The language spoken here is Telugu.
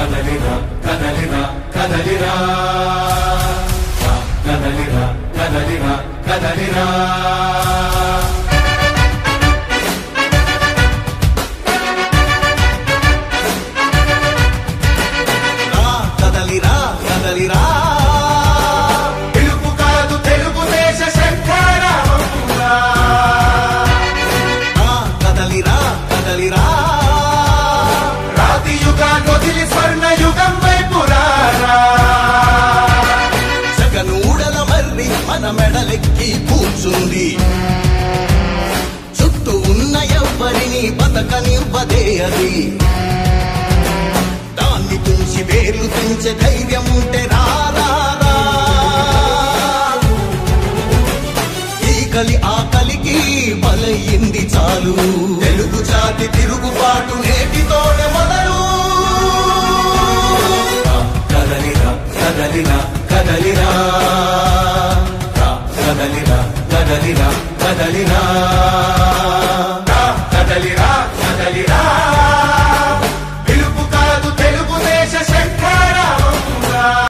కదలిరా కదలిరా కదలిరా కదలిరా కదలిరా కదలిరా కదలిరా కదలిరా తెలుగు కాదు తెలుగుదేశ శంఖారావమురా కదలిరా కదలిరా రాతి యుగాన్ని వదిలి స్వర్ణ యుగం వైపు రారా జగనూడల మర్రి మన మెడలెక్కి కూర్చుంది చుట్టూ ఉన్న ఎవ్వరిని బతకనివ్వదే అది దాన్ని తుంచి వేర్లు తుంచే ధైర్యం ఉంటే రారా ఈ కలి ఆ కలికి బలయింది చాలు తెలుగు జాతి తిరుగుబాటు నేటితోనే మొదలు కదలిరా కదలిరా కదలిరా కదలిరా కదలిరా కదలిరా కదలిరా కదలిరా